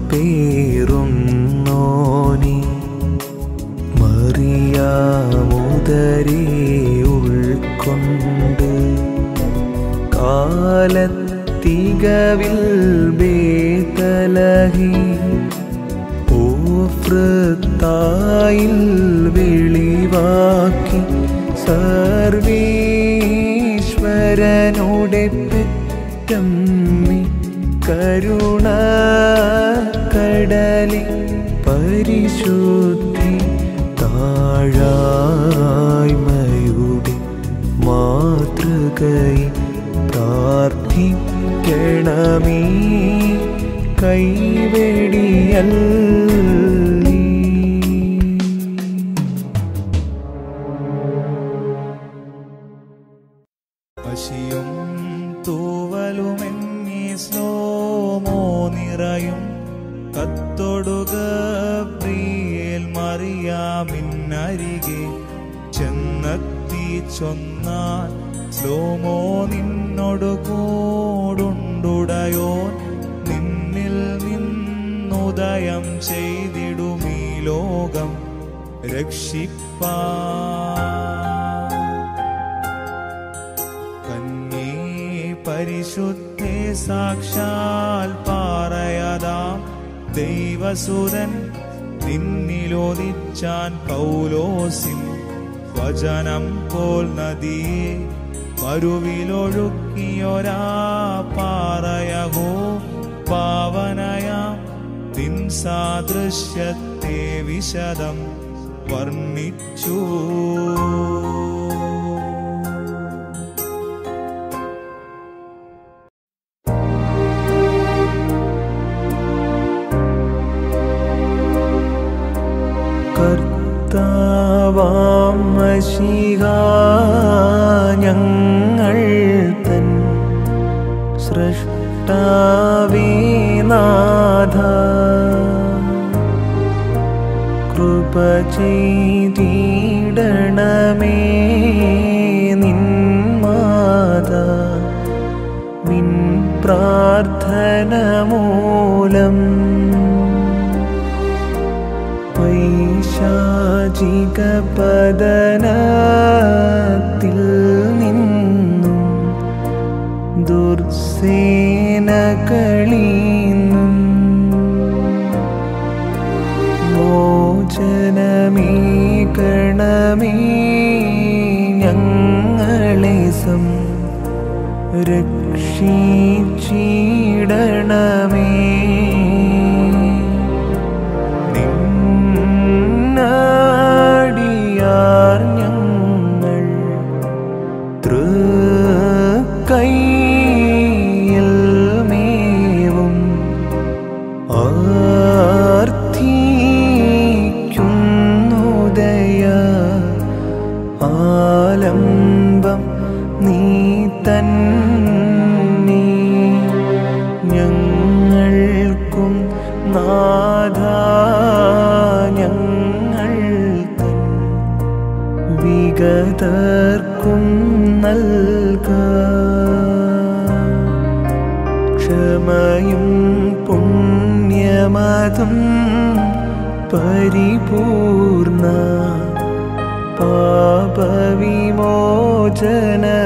പേറുന്നോനി മറിയാമുദരെ ഉൾക്കൊണ്ട് കാലത്തികവിൽ ബേതലഹി ഓഫ്രത്തായിൽ വെളിവാക്കി സർവീശ്വരനോടെ പെറ്റമ്മി കരുണ കടലി പരിശുദ്ധി താഴായ്മയുടെ മാതൃകൈ പ്രാർത്ഥിക്കണമേ കൈവെടിയല്ലി. പശിയും തൂവലുമെന്നീ സ്ലോമോ നിറയും കത്തൊടുക പ്രിയേൽ മറിയാമിന്നരികെ ചെന്നെത്തി ചൊന്നാൽ സ്ലോമോ നിന്നോടു കൂടുണ്ടുടയോൻ നിന്നിൽ നിന്നുദയം ചെയ്തിടുമീ ലോകം രക്ഷിപ്പാൻ. കന്യേ പരിശുദ്ധേ സാക്ഷാൽ പാറയതാം ദൈവസുതൻ നിന്നിലോദിച്ചാൻ പൗലോസിൻ വചനം പോൽ നദിയെ മരുവിലൊഴുക്കിയൊരാ പാറയഹോ പാവനയാം നിൻ സാദൃശ്യത്തെ വിശദം വർണ്ണിച്ചു. കർത്താവാം മശീഹാ ഞങ്ങൾ തൻ സൃഷ്ടാവേ നാഥ കൃപ ചെയ്തിടണമേ നിൻ മാതാ വിൻ പ്രാർത്ഥന മൂലം പൈശാചിക പതനത്തിൽ നിന്നും ദുർസേനകളീന്നും മോചനമേകണമേ ഞങ്ങളെ രക്ഷിച്ചിടണമേ. നിന്നടിയാർ ഞങ്ങൾ തൃക്കൈയിൽ മേവും ആർത്തിക്കുന്നുദയ ആലംബം നീ തന്നെ ഞങ്ങൾക്കും നാഥാ ഞങ്ങൾ തൻ വിഗതർക്കും നൽക. ക്ഷമയും പുണ്യമതും പരിപൂർണ പാപവിമോചന